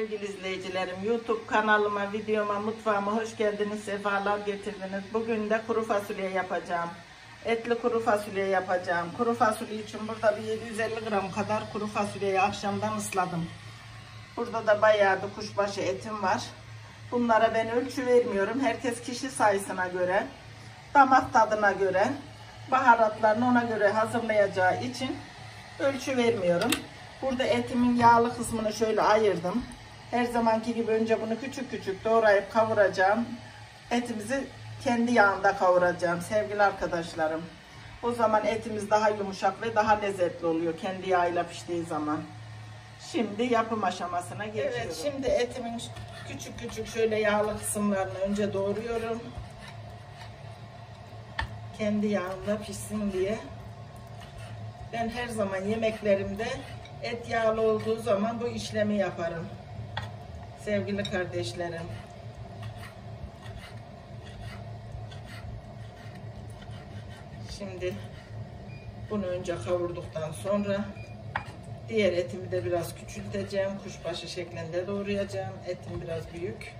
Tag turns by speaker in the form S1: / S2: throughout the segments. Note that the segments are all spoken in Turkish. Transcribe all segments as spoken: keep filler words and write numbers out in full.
S1: sevgili izleyicilerim. YouTube kanalıma, videoma, mutfağıma hoş geldiniz, sefalar getirdiniz. Bugün de kuru fasulye yapacağım. Etli kuru fasulye yapacağım. Kuru fasulye için burada bir yedi yüz elli gram kadar kuru fasulyeyi akşamdan ısladım. Burada da bayağı bir kuşbaşı etim var. Bunlara ben ölçü vermiyorum. Herkes kişi sayısına göre, damak tadına göre, baharatlarını ona göre hazırlayacağı için ölçü vermiyorum. Burada etimin yağlı kısmını şöyle ayırdım. Her zamanki gibi önce bunu küçük küçük doğrayıp kavuracağım. Etimizi kendi yağında kavuracağım sevgili arkadaşlarım. O zaman etimiz daha yumuşak ve daha lezzetli oluyor kendi yağıyla piştiği zaman. Şimdi yapım aşamasına geçiyorum. Evet, şimdi etimin küçük küçük şöyle yağlı kısımlarını önce doğruyorum. Kendi yağında pişsin diye. Ben her zaman yemeklerimde et yağlı olduğu zaman bu işlemi yaparım. Sevgili kardeşlerim. Şimdi bunu önce kavurduktan sonra diğer etimi de biraz küçülteceğim. Kuşbaşı şeklinde doğrayacağım. Etim biraz büyük.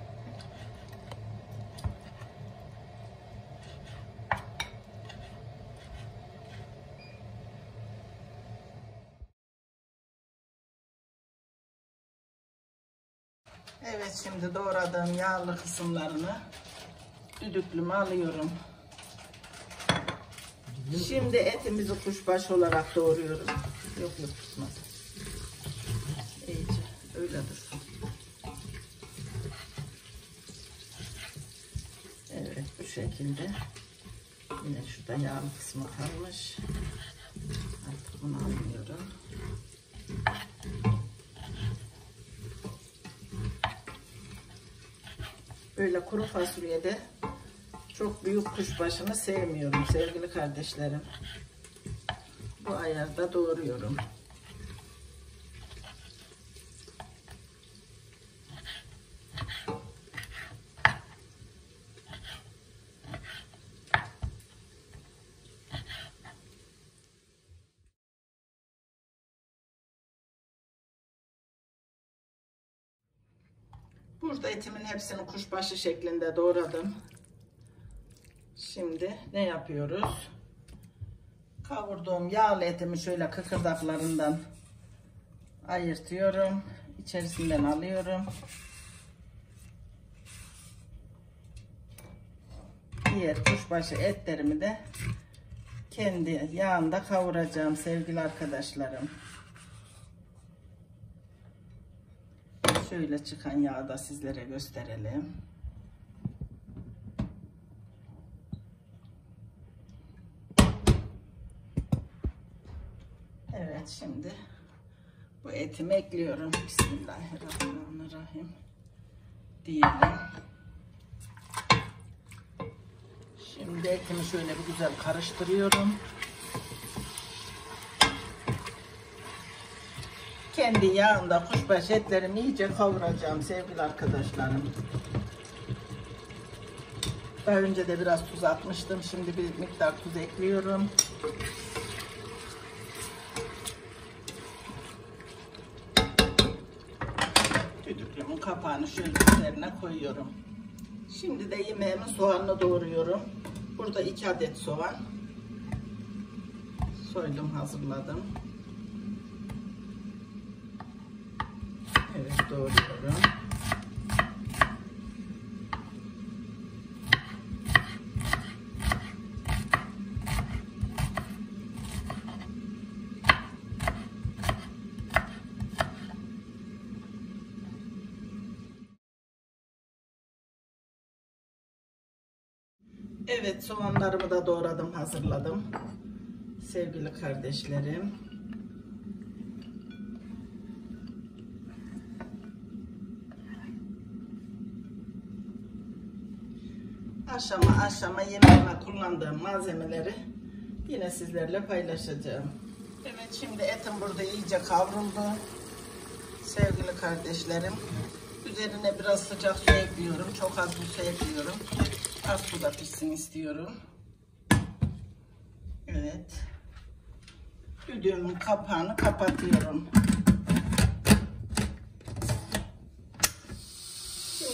S1: Evet, şimdi doğradığım yağlı kısımlarını düdüklüme alıyorum. Şimdi etimizi kuşbaşı olarak doğruyorum. Yok yok tutmaz. İyice öyle dursun. Evet, bu şekilde. Yine şurada yağlı kısmı kalmış. Artık bunu alıyorum. Böyle kuru fasulyede çok büyük kuşbaşını sevmiyorum sevgili kardeşlerim. Bu ayarda doğruyorum. Burada etimin hepsini kuşbaşı şeklinde doğradım. Şimdi ne yapıyoruz? Kavurduğum yağlı etimi şöyle kıkırdaklarından ayırtıyorum. İçerisinden alıyorum. Diğer kuşbaşı etlerimi de kendi yağında kavuracağım sevgili arkadaşlarım. Şöyle çıkan yağı da sizlere gösterelim. Evet, şimdi bu etimi ekliyorum. Bismillahirrahmanirrahim diyelim. Şimdi etimi şöyle bir güzel karıştırıyorum. Kendi yağında kuşbaşı etlerimi iyice kavuracağım sevgili arkadaşlarım. Daha önce de biraz tuz atmıştım. Şimdi bir miktar tuz ekliyorum. Düdüklümün kapağını şöyle üzerine koyuyorum. Şimdi de yemeğimin soğanını doğruyorum. Burada iki adet soğan soydum, hazırladım. Evet, doğruyorum. Evet, soğanlarımı da doğradım, hazırladım. Sevgili kardeşlerim. Aşama aşama yemeğime kullandığım malzemeleri yine sizlerle paylaşacağım. Evet, şimdi etim burada iyice kavruldu. Sevgili kardeşlerim. Üzerine biraz sıcak su ekliyorum. Çok az su ekliyorum. Az suda pişsin istiyorum. Evet. Düdüğümün kapağını kapatıyorum.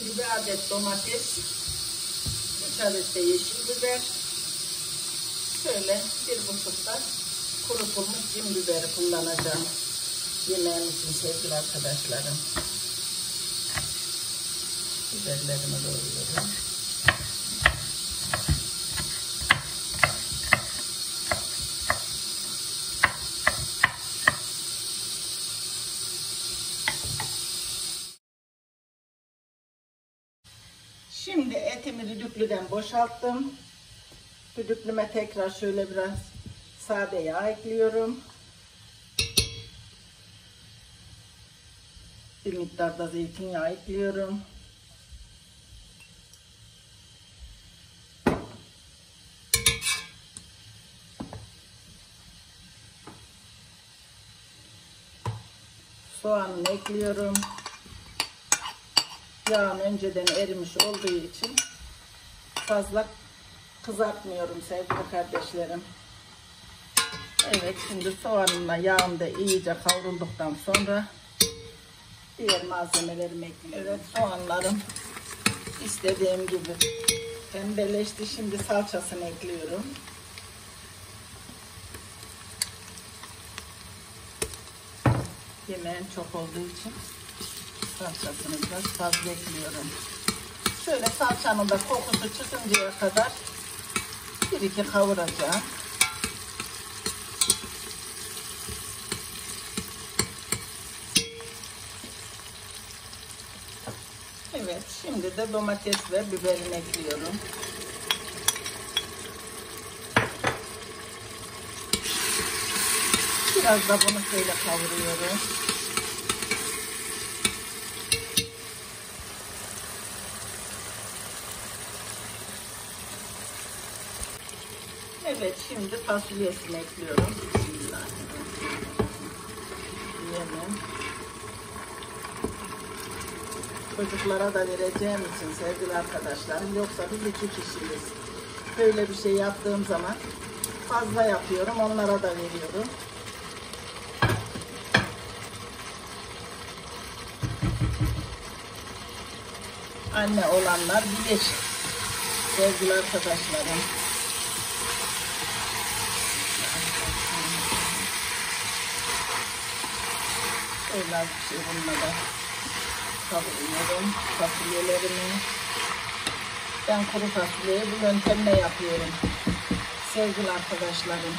S1: gibi bir adet domates, üç adet de yeşil biber, şöyle bir buçuk da kurutulmuş cin biberi kullanacağım yemeğim için sevgili arkadaşlarım. Biberlerimi doğruyorum. Şimdi etimi düdüklüden boşalttım. Düdüklüme tekrar şöyle biraz sade yağ ekliyorum. Bir miktar da zeytinyağı ekliyorum. Soğanını ekliyorum. Yağım önceden erimiş olduğu için fazla kızartmıyorum sevgili kardeşlerim. Evet, şimdi soğanımla yağım da iyice kavrulduktan sonra diğer malzemelerimi ekliyorum. Evet, soğanlarım istediğim gibi pembeleşti. Şimdi salçasını ekliyorum. Yemeğim çok olduğu için salçasını biraz fazla ekliyorum. Şöyle salçanın da kokusu çıkıncaya kadar bir iki kavuracağım. Evet, şimdi de domates ve biberini ekliyorum. Biraz da bunu şöyle kavuruyorum. Evet, şimdi fasulyesini ekliyorum. Bismillahirrahmanirrahim. Çocuklara da vereceğim için sevgili arkadaşlarım, yoksa biz iki kişiyiz. Böyle bir şey yaptığım zaman fazla yapıyorum, onlara da veriyorum. Anne olanlar bilir sevgili arkadaşlarım. Öyle bir şey bununla da kavuruyorum fasulyelerimi. Ben kuru fasulyeyi bu yöntemle yapıyorum sevgili arkadaşlarım.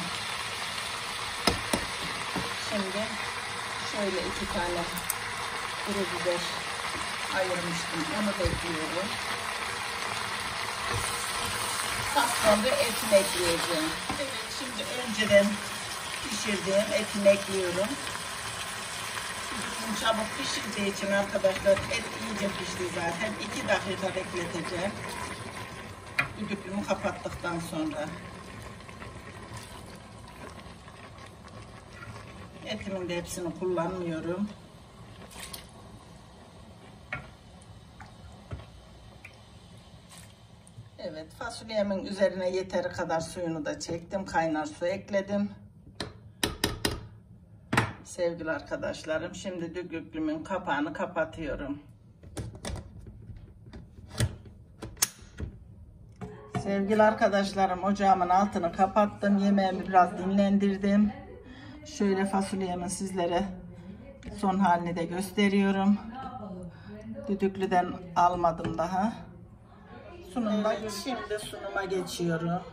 S1: Şimdi şöyle iki tane kuru biber ayırmıştım, onu da ekliyorum. Daha sonra etini ekleyeceğim. Evet, şimdi önceden pişirdiğim etini ekliyorum. Çabuk pişirdiği için arkadaşlar et iyice pişti zaten. iki dakika bekleteceğim. Düdüklümü kapattıktan sonra. Etimin de hepsini kullanmıyorum. Evet, fasulyemin üzerine yeteri kadar suyunu da çektim. Kaynar su ekledim. Sevgili arkadaşlarım, şimdi düdüklümün kapağını kapatıyorum. Sevgili arkadaşlarım, ocağımın altını kapattım. Yemeğimi biraz dinlendirdim. Şöyle fasulyemi sizlere son halini de gösteriyorum. Düdüklüden almadım daha. Sunumda evet, şimdi sunuma geçiyorum.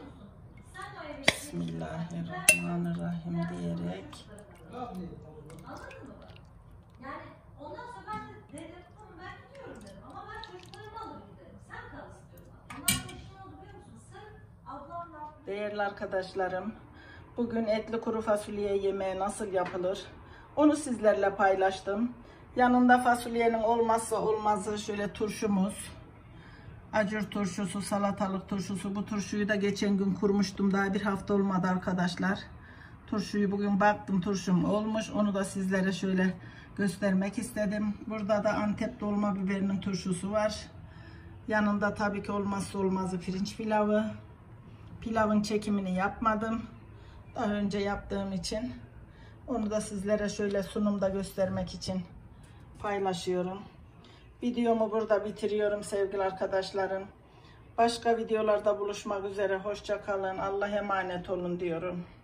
S1: Bismillahirrahmanirrahim diyerek.
S2: Anladın mı? Yani ondan sonra ben de dedim tamam ben gidiyorum dedim ama ben çocuklarımı alırım dedim. Sen kal istiyorum. Onlar da işin oldu biliyor musun? Sırf ablamla...
S1: Değerli arkadaşlarım, bugün etli kuru fasulye yemeği nasıl yapılır onu sizlerle paylaştım. Yanında fasulyenin olmazsa olmazı şöyle turşumuz. Acur turşusu, salatalık turşusu. Bu turşuyu da geçen gün kurmuştum. Daha bir hafta olmadı arkadaşlar. Turşuyu bugün baktım, turşum olmuş. Onu da sizlere şöyle göstermek istedim. Burada da Antep dolma biberinin turşusu var. Yanında tabii ki olmazsa olmazı pirinç pilavı. Pilavın çekimini yapmadım. Daha önce yaptığım için. Onu da sizlere şöyle sunumda göstermek için paylaşıyorum. Videomu burada bitiriyorum sevgili arkadaşlarım. Başka videolarda buluşmak üzere. Hoşça kalın. Allah'a emanet olun diyorum.